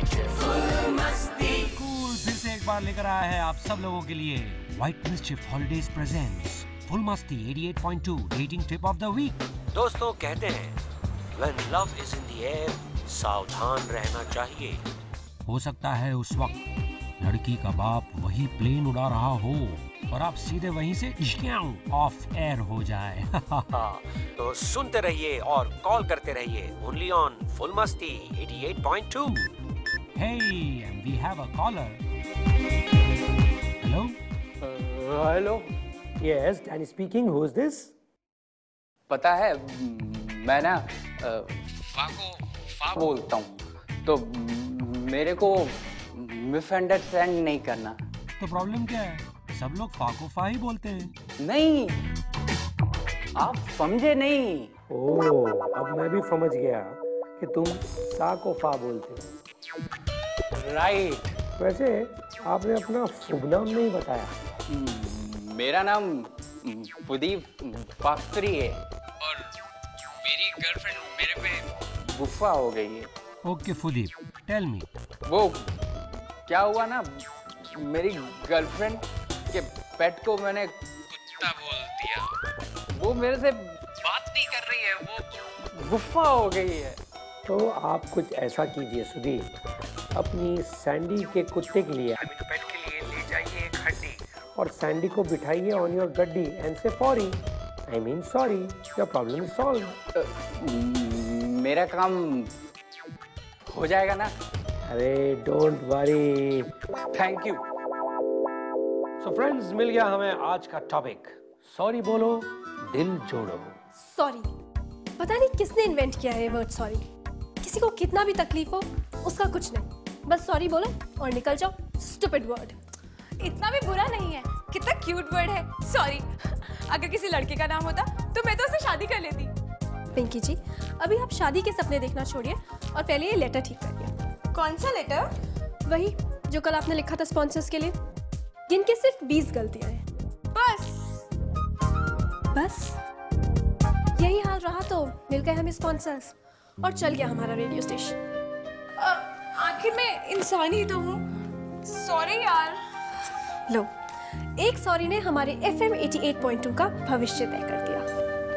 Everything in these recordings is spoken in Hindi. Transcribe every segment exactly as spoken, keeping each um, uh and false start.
कूल फिर से एक बार लेकर आया है आप सब लोगों के लिए white mischief holidays presents full मस्ती अठासी पॉइंट दो dating tip of the week. दोस्तों कहते हैं When love is in the air, सावधान रहना चाहिए। हो सकता है उस वक्त लड़की का बाप वही प्लेन उड़ा रहा हो और आप सीधे वहीं से ऑफ एयर हो जाए। तो सुनते रहिए और कॉल करते रहिए ओनली ऑन फुल मस्ती अठासी पॉइंट दो। Hey, and we have a caller. Hello? Uh, hello. Yes, Danny speaking. Who is this? पता है मैं ना फा को फा बोलता हूँ, तो मेरे को मिसअंडरस्टैंड नहीं करना। तो प्रॉब्लम क्या है? सब लोग फा को फा ही बोलते हैं। नहीं, आप समझे नहीं। ओह, अब मैं भी समझ गया कि तुम सा को फा बोलते हो। राइट। वैसे आपने अपना शुभ नाम नहीं बताया। मेरा नाम फुदीप फास्त्री है और मेरी गर्लफ्रेंड मेरे पे गुस्सा हो गई है। ओके फुदीप, टेल मी। वो क्या हुआ ना, मेरी गर्लफ्रेंड के पेट को मैंने कुत्ता बोल दिया। वो मेरे से बात नहीं कर रही है, वो गुस्सा हो गई है। तो आप कुछ ऐसा कीजिए सुदीप, अपनी सैंडी के कुत्ते के लिए आई मीन पेट के लिए ले जाइए एक हड्डी और सैंडी को बिठाइए ऑन योर गड्डी एंड से फॉरी I mean sorry, your problem is solved. मेरा काम हो जाएगा ना? अरे don't worry. Thank you. So friends, मिल गया हमें आज का टॉपिक, सॉरी बोलो दिल जोड़ो। सॉरी, पता नहीं किसने इन्वेंट किया है वर्ड सॉरी। किसी को कितना भी तकलीफ हो उसका कुछ नहीं, बस सॉरी बोलो और निकल जाओ। Stupid word. इतना भी बुरा नहीं है, कितना क्यूट वर्ड है सॉरी। अगर किसी लड़के का नाम होता तो मैं तो उससे शादी कर लेती। पिंकी जी, अभी आप शादी के सपने देखना छोड़िए और पहले ये लेटर ठीक करिए। कौन सा लेटर? वही जो कल आपने लिखा था स्पॉन्सर्स के लिए, जिनके सिर्फ बीस गलतियां हैं। बस बस यही हाल रहा तो मिल गए हमें स्पॉन्सर्स और चल गया हमारा रेडियो स्टेशन। आखिर मैं इंसान ही तो हूँ। सॉरी यार। लो, एक सॉरी ने हमारे एफ एम अठासी पॉइंट दो का भविष्य तय कर दिया।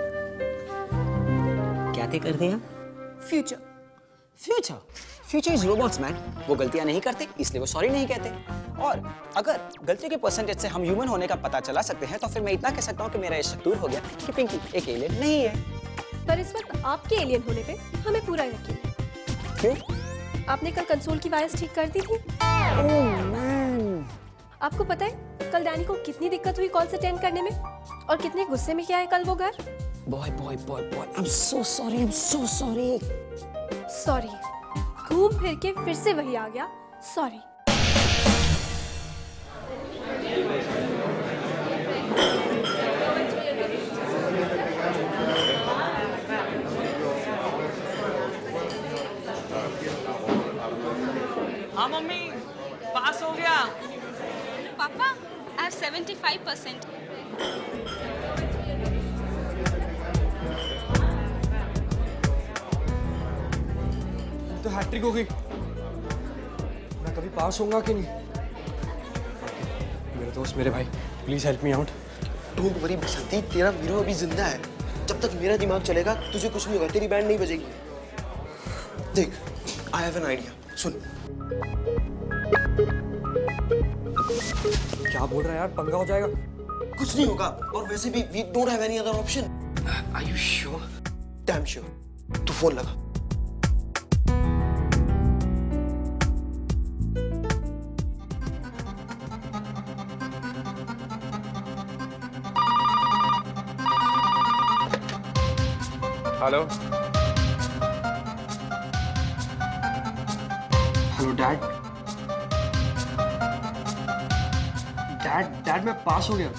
क्या तय कर दिया? Future. Future? Future is robots man. वो गलतियां नहीं करते इसलिए वो सॉरी नहीं कहते। और अगर गलतियों के परसेंटेज से हम ह्यूमन होने का पता चला सकते हैं तो फिर मैं इतना कह सकता हूँ कि मेरा ये शक दूर हो गया कि पिंकी एक एलियन नहीं है। पर इस वक्त आपके एलियन होने पे हमें पूरा यकीन है। क्यों? आपने कल कंसोल की वायर्स ठीक कर दी थी। ओह मैन, आपको पता है कल डैनी को कितनी दिक्कत हुई कॉल्स अटेंड करने में और कितने गुस्से में किया है कल वो घर। Boy boy boy boy, I am so sorry, I am so sorry. Sorry, घूम फिर के फिर से वही आ गया, सॉरी। हाँ मम्मी, पास हो गया। पापा, I have seventy-five percent. तो हैट्रिक हो गई। मैं कभी पास होऊंगा कि नहीं? मेरे दोस्त, मेरे भाई, please help me out. Don't worry Basanti, तेरा वीरो अभी जिंदा है। जब तक मेरा दिमाग चलेगा तुझे कुछ नहीं होगा, तेरी बैंड नहीं बजेगी। देख, आई हैव एन आइडिया, सुन। क्या बोल रहा है यार, पंगा हो जाएगा। कुछ नहीं होगा, और वैसे भी we don't have any other option. Are you sure? Damn sure. तू फोन लगा। Hello hello dad. Dad dad मैं पास हो गया।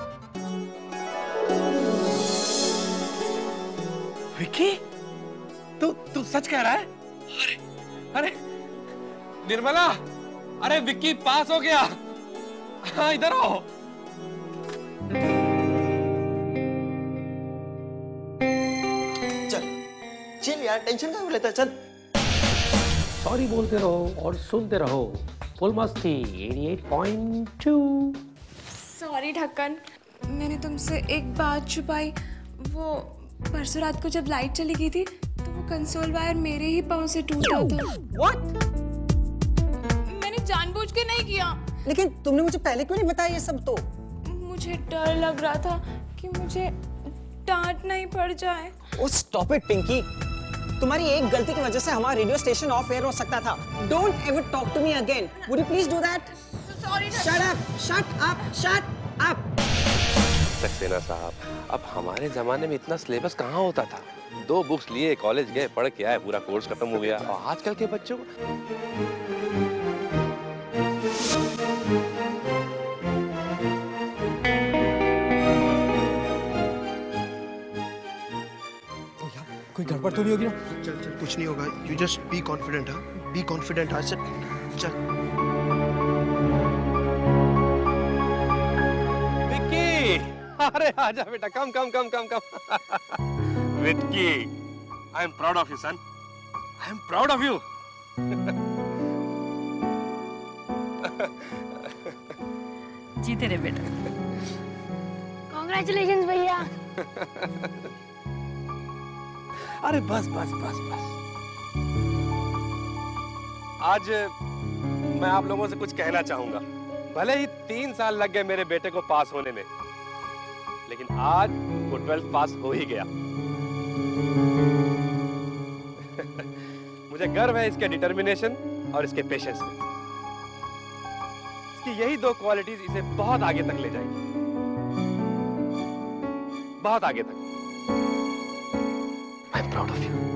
विक्की, तू तू सच कह रहा है? अरे अरे निर्मला, अरे विक्की पास हो गया। हाँ इधर आओ। चल यार, टेंशन क्या लेता है, चल। सॉरी बोलते रहो और सुनते रहो फुल मस्ती अठासी पॉइंट टू। सॉरी ढक्कन, मैंने तुमसे एक बात छुपाई। वो परसों रात को जब लाइट चली गई थी तो वो कंसोल वायर मेरे ही पाँव से टूटा था। What? मैंने जानबूझ के नहीं किया। लेकिन तुमने मुझे पहले क्यों नहीं बताया ये सब? तो मुझे डर लग रहा था कि मुझे डांट नहीं पड़ जाए। Oh, stop it, Pinky. तुम्हारी एक गलती की वजह से हमारा रेडियो स्टेशन ऑफ एयर हो सकता था। Don't ever talk to me again. Would you please do that? Sorry. Shut up. Shut up. Shut up. Saxena साहब, अब हमारे जमाने में इतना सिलेबस कहाँ होता था? दो बुक्स लिए, कॉलेज गए, पढ़ के आए, पूरा कोर्स खत्म हो गया। और आजकल के बच्चों को कोई गड़बड़ तो नहीं होगी ना? चल चल, कुछ नहीं होगा। You just be confident. हाँ, बी कॉन्फिडेंट। हाँ सर, चल। विक्की, अरे आजा बेटा, come come come come come. Vicky, I am proud of you son. I am proud of you. जीते रहे बेटा। कांग्रेचुलेशंस भैया। अरे बस बस बस बस। आज मैं आप लोगों से कुछ कहना चाहूंगा। भले ही तीन साल लग गए मेरे बेटे को पास होने में, लेकिन आज वो ट्वेल्थ पास हो ही गया। मुझे गर्व है इसके डिटर्मिनेशन और इसके पेशेंस में। इसकी यही दो क्वालिटीज इसे बहुत आगे तक ले जाएंगी, बहुत आगे तक। I'm proud of you.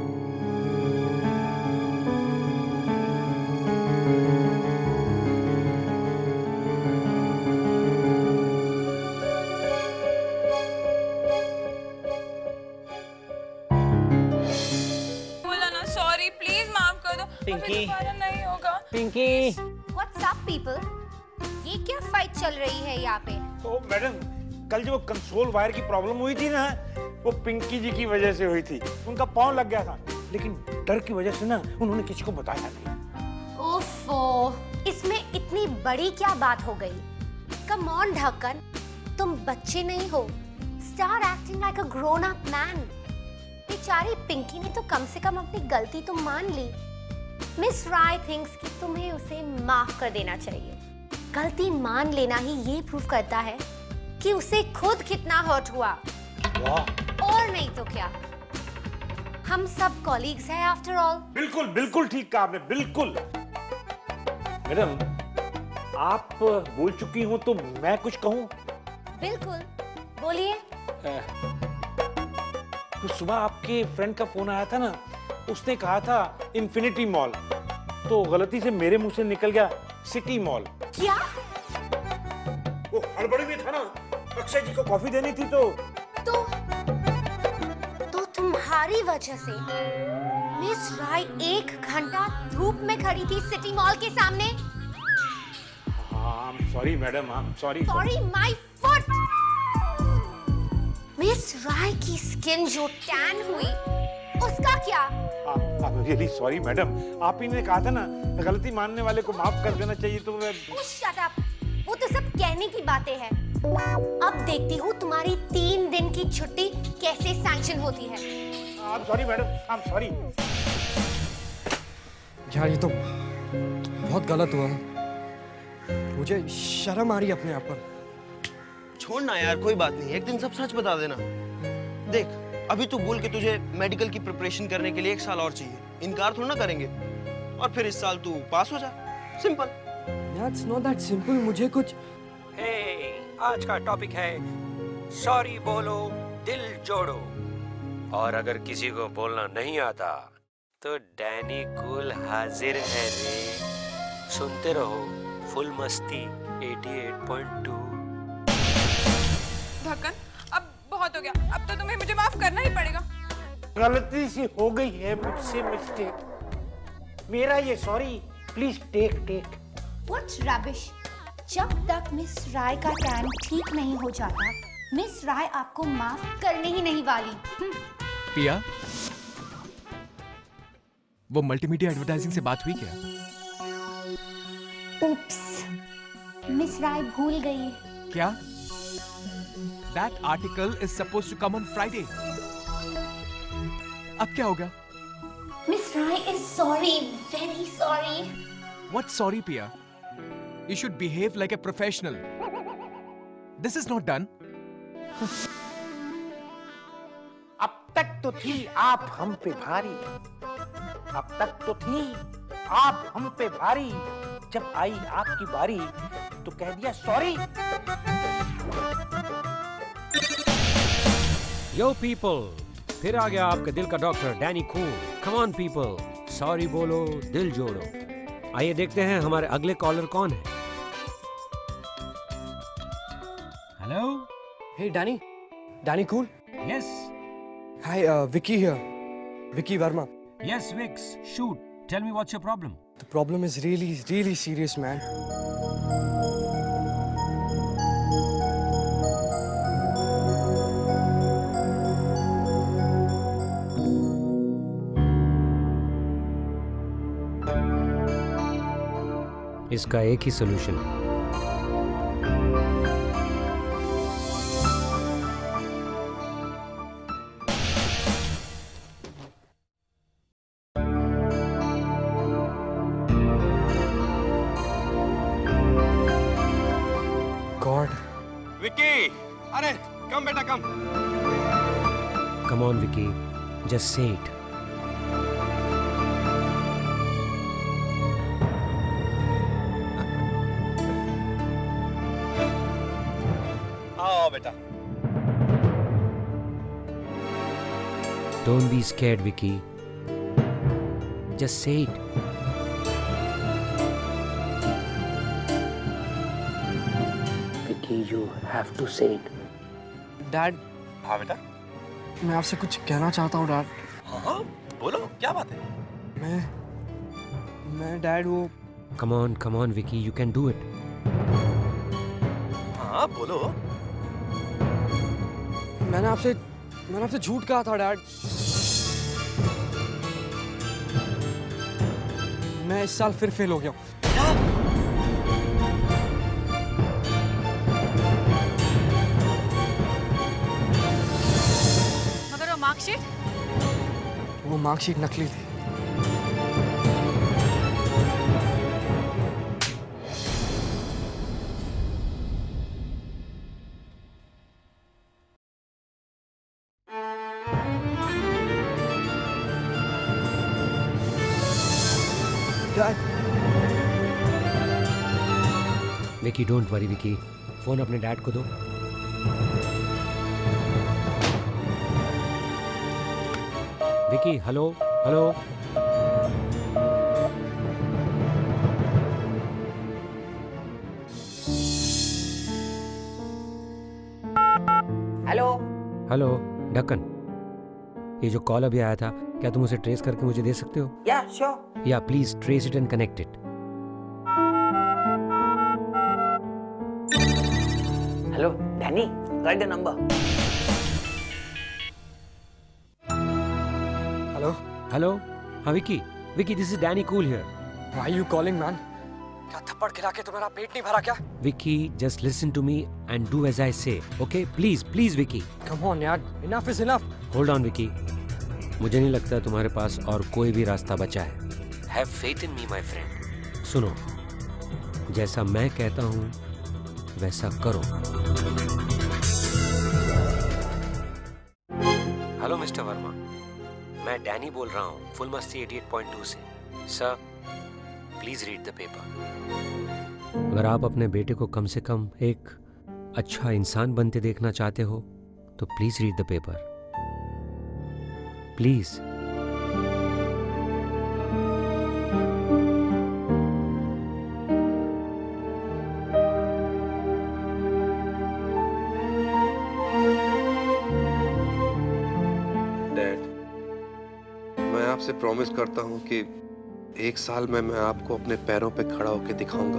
बोला ना सॉरी, प्लीज माफ कर दो। पिंकी, दोबारा नहीं होगा। पिंकी। What's up, people? ये क्या फाइट चल रही है यहाँ पे? तो मैडम, कल जो कंसोल वायर की प्रॉब्लम हुई थी ना, वो पिंकी जी की वजह से हुई थी। उनका पाँव लग गया था, लेकिन डर की वजह से ना उन्होंने किसी को बताया नहीं। ओफो, इसमें इतनी बड़ी क्या बात हो गई? कम ऑन ढक्कन, तुम बच्चे नहीं हो। Start acting like a grown up man. बेचारी पिंकी ने तो कम से कम अपनी गलती तो मान ली। मिस राय थिंक्स कि तुम्हें उसे माफ कर देना चाहिए। गलती मान लेना ही ये प्रूव करता है कि उसे खुद कितना हर्ट हुआ। और नहीं तो क्या, हम सब कॉलीग्स हैं आफ्टर ऑल। बिल्कुल बिल्कुल ठीक कहा आपने, बिल्कुल। मैडम, आप बोल चुकी हो तो मैं कुछ कहूँ? बिल्कुल, बोलिए। तो सुबह आपके फ्रेंड का फोन आया था ना, उसने कहा था इन्फिनिटी मॉल, तो गलती से मेरे मुंह से निकल गया सिटी मॉल। क्या? वो हड़बड़ी में था ना, अक्षय जी को कॉफी देनी थी तो तो तो तुम्हारी वजह से मिस राय एक घंटा धूप में खड़ी थी सिटी मॉल के सामने। हाँ, सॉरी मैडम, हाँ sorry. Sorry my foot. Miss Rai की स्किन जो टैन हुई, उसका क्या? आप रियली सॉरी मैडम, आप ही ने कहा था ना गलती मानने वाले को माफ कर देना चाहिए, तो मैं। शट अप, वो तो सब कहने की बातें हैं। अब देखती हूँ तुम्हारी तीन दिन की छुट्टी कैसे सैंक्शन होती है। I'm sorry madam, I'm sorry। यार ये तो बहुत गलत हुआ है। मुझे शर्म आ रही है अपने आप पर। छोड़ ना यार, कोई बात नहीं, एक दिन सब सच बता देना। देख, अभी तू बोल के तुझे मेडिकल की प्रिपरेशन करने के लिए एक साल और चाहिए, इनकार थोड़ा ना करेंगे। और फिर इस साल तू पास हो जा, simple. That's not that simple, मुझे कुछ। hey, आज का टॉपिक है सॉरी बोलो दिल जोड़ो। और अगर किसी को बोलना नहीं आता तो डैनी कूल हाजिर है रे। सुनते रहो फुल मस्ती अठासी पॉइंट टू। ढक्कन, अब बहुत हो गया, अब तो तुम्हें मुझे माफ करना ही पड़ेगा। गलती सी हो गई है मुझसे, मिस्टेक मेरा ये, sorry, please take take. What rubbish! जब तक मिस राय का टैन ठीक नहीं हो जाता, मिस राय आपको माफ करने ही नहीं वाली। पिया, वो मल्टीमीडिया एडवर्टाइजिंग से बात हुई क्या? उप्स, मिस राय भूल गई। क्या? That article is supposed to come on Friday. अब क्या होगा? Miss Rai is sorry, very sorry. What sorry, Pia? You should behave like a professional. This is not done. अब तक तो थी आप हम पे भारी, अब तक तो थी आप हम पे भारी, जब आई आपकी बारी तो कह दिया सॉरी। यो पीपल, फिर आ गया आपके दिल का doctor Danny cool. Come on people, sorry बोलो, दिल जोड़ो। आइए देखते हैं हमारे अगले कॉलर कौन है। Hello. Hey Danny, Danny Cool. Yes. Hi, uh, Vicky here. Vicky Verma. Yes, Vix. Shoot. Tell me what's your problem. The problem is really, really serious, man. इसका एक ही सोल्यूशन है। God. विक्की, अरे कम बेटा कम। Come on, Vicky. Just say it. आओ बेटा। Don't be scared, Vicky. Just say it. Vicky, you have to say it. Dad. हाँ बेटा। मैं आपसे कुछ कहना चाहता हूँ डैड। हाँ हाँ बोलो, क्या बात है? मैं मैं डैड वो Come on, come on, Vicky. You can do it. हाँ बोलो। मैंने आपसे मैंने आपसे झूठ कहा था डैड। मैं इस साल फिर फेल हो गया हूँ। मगर वो मार्कशीट? वो मार्कशीट नकली थी। Vicky, don't worry Vicky, phone अपने डैड को दो। Vicky, hello hello. Hello. Hello ढक्कन, ये जो कॉल अभी आया था, क्या तुम उसे ट्रेस करके मुझे दे सकते हो? Yeah sure. Yeah please trace it and connect it. Hello Danny, right the number. Hello hello. हाँ Vicky, Vicky this is Danny cool here. Why are you calling, man? क्या थप्पड़ खिला के तुम्हारा पेट नहीं भरा क्या? Vicky, just listen to me and do as I say, okay? Please please Vicky. Come on यार, enough is enough. Hold on Vicky, मुझे नहीं लगता तुम्हारे पास और कोई भी रास्ता बचा है। Have faith in me my friend. सुनो, जैसा मैं कहता हूँ वैसा करो। हेलो मिस्टर वर्मा, मैं डैनी बोल रहा हूँ फुल मस्ती अठासी पॉइंट टू से। Sir please read the paper. अगर आप अपने बेटे को कम से कम एक अच्छा इंसान बनते देखना चाहते हो तो please read the paper, please. आपसे प्रॉमिस करता हूं कि एक साल में मैं आपको अपने पैरों पे खड़ा होकर दिखाऊंगा।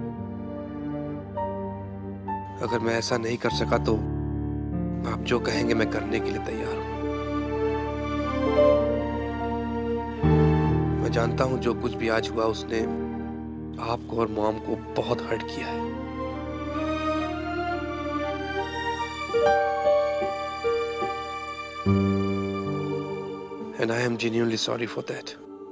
अगर मैं ऐसा नहीं कर सका तो आप जो कहेंगे मैं करने के लिए तैयार हूं। मैं जानता हूं जो कुछ भी आज हुआ उसने आपको और मॉम को बहुत हर्ट किया है। And I am genuinely sorry for that.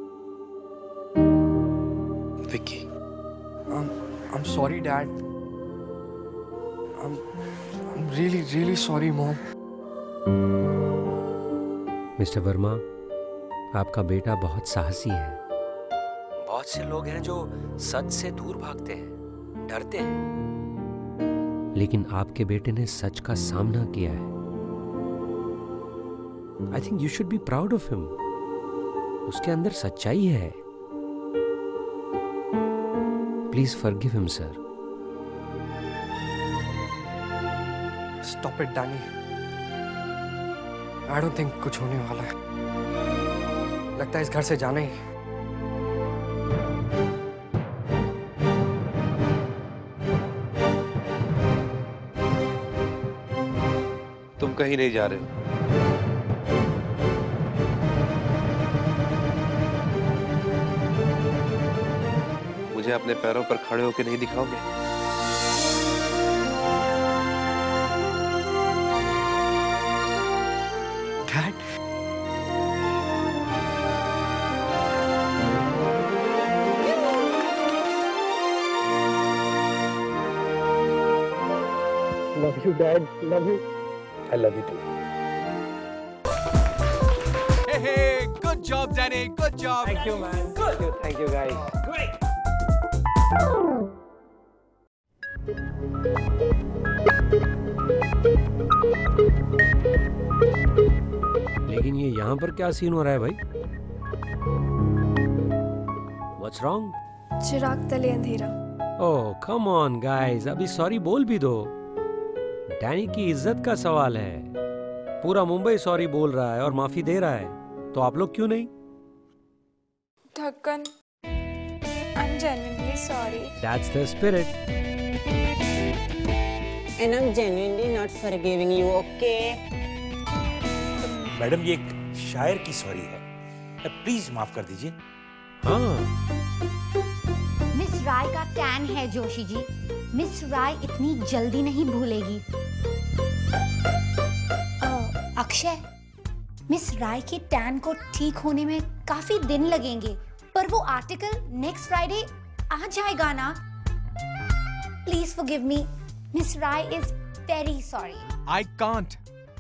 Vicky. I'm, I'm sorry, Dad. I'm, I'm really, really sorry, Mom. Mister Verma, आपका बेटा बहुत साहसी है। बहुत से लोग हैं जो सच से दूर भागते हैं, डरते हैं, लेकिन आपके बेटे ने सच का सामना किया है। I think you should be proud of him. उसके अंदर सच्चाई है। Please forgive him, sir. Stop it, Danny. I don't think कुछ होने वाला है। लगता है इस घर से जाना ही। तुम कहीं नहीं जा रहे हो। मुझे अपने पैरों पर खड़े होकर नहीं दिखाओगे? Dad. Love you, Dad. Love you. I love you too. Hey, hey, good job, Danny. Good job. Thank you, man. Good. Thank you, thank you, guys. Great. लेकिन ये यहाँ पर क्या सीन हो रहा है भाई? What's wrong? चिराग तले अंधेरा। ओह कम ऑन गाइस, अभी सॉरी बोल भी दो। डैनी की इज्जत का सवाल है। पूरा मुंबई सॉरी बोल रहा है और माफी दे रहा है, तो आप लोग क्यों नहीं? ढक्कन, I'm genuinely sorry. That's the spirit. And I'm genuinely not forgiving you, okay? Madam ये एक शायर की सॉरी है, प्लीज माफ कर दीजिए। हाँ। मिस राय का टैन है जोशी जी, मिस राय इतनी जल्दी नहीं भूलेगी। अक्षय, मिस राय के टैन को ठीक होने में काफी दिन लगेंगे, पर वो आर्टिकल नेक्स्ट फ्राइडे आ जाएगा ना? Please forgive me, miss Rai is very sorry. I can't.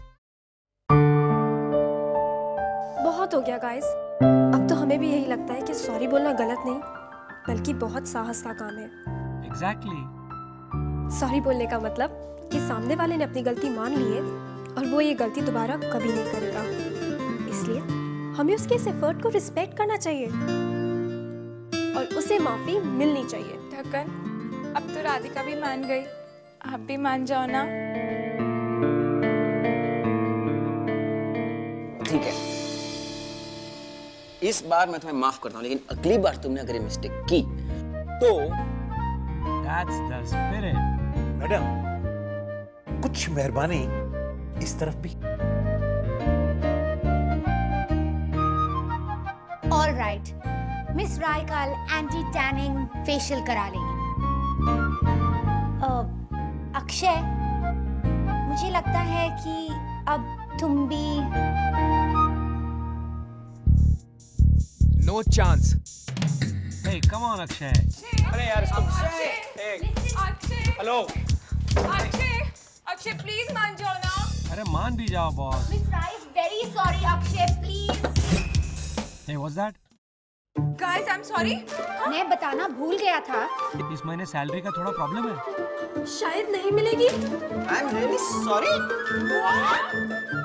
बहुत हो गया गाइस। अब तो हमें भी यही लगता है कि सॉरी बोलना गलत नहीं, बल्कि बहुत साहस का काम है। Exactly. सॉरी बोलने का मतलब कि सामने वाले ने अपनी गलती मान ली है और वो ये गलती दोबारा कभी नहीं करेगा। इसलिए हमें उसके इस एफर्ट को रिस्पेक्ट करना चाहिए और उसे माफी मिलनी चाहिए। ढक्कन, अब तो राधिका भी मान गई, आप भी मान जाओ ना। ठीक है, इस बार मैं तुम्हें माफ करता हूँ, लेकिन अगली बार तुमने अगर ये मिस्टेक की तो That's the spirit. मैडम, कुछ मेहरबानी इस तरफ भी। ऑल राइट, मिस राय कल एंटी टैनिंग फेशियल करा लेगी। अक्षय, मुझे लगता है कि अब तुम भी। No chance. Hey, come on, Akshay. अरे यार इसको अक्षय, हेलो अक्षय, अक्षय प्लीज मान जाओ ना। अरे मान भी जाओ boss. Miss Rai is very sorry Akshay, please. Hey, what's that? Guys, I am sorry. मैं बताना भूल गया था। इस महीने सैलरी का थोड़ा प्रॉब्लम है। शायद नहीं मिलेगी। I am really sorry.